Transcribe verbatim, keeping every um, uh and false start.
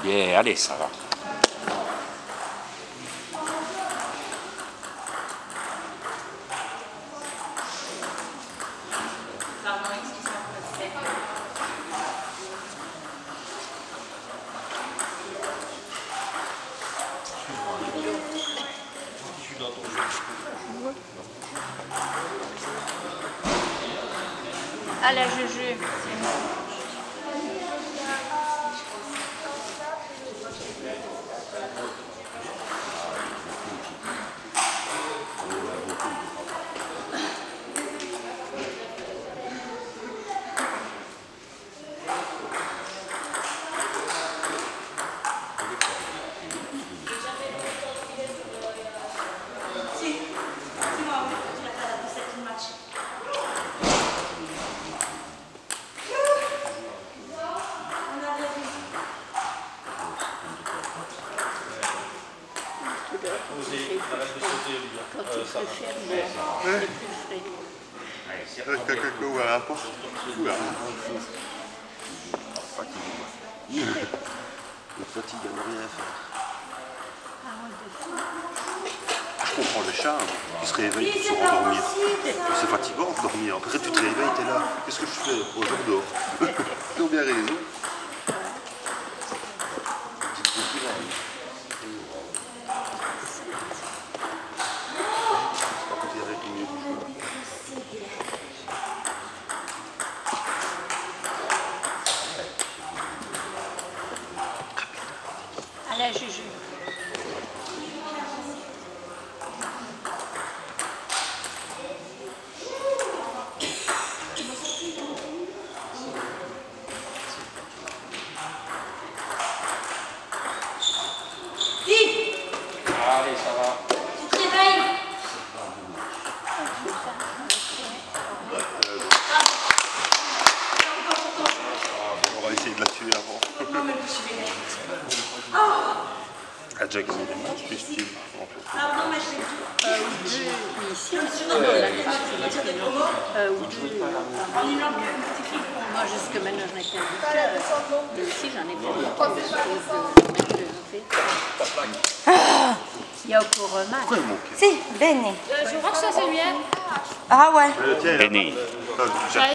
Bien, allez, ça va. Pardon, excuse-moi pour le fait. Je suis dans ton jeu. Ah la Juju. Osez, arrête de sauter, Olivia. Quand Euh, il ça se va. ferme, c'est plus frais. Allez, c'est Avec reparti. quelqu'un ou à la porte. Oula. Le fatigue à ne rien faire. Je comprends le chat, hein. Il se réveille pour se rendormir. C'est fatigant de dormir. Après tu te réveilles, t'es là. Qu'est-ce que je fais? Oh, je dors. Ils ont bien raison. À la Juju. Allez, ça va. Tu te réveilles? On va essayer de la tuer avant. Non, mais je suis bébé. Elle a déjà gagné des matchs, plus style. Ah non, mais je l'ai dit. Euh, ou deux ici, non, la grâce, c'est parce que non. Euh, ou deux. En une langue spécifique. Moi, jusque maintenant, je n'étais pas. Mais aussi, j'en ai fait beaucoup de mettre de fait. Il y a encore un match. Pourquoi il manque? Si, bene. Je crois que ça, c'est lui. Ah ouais. Le tien, il a- Benny. Ah,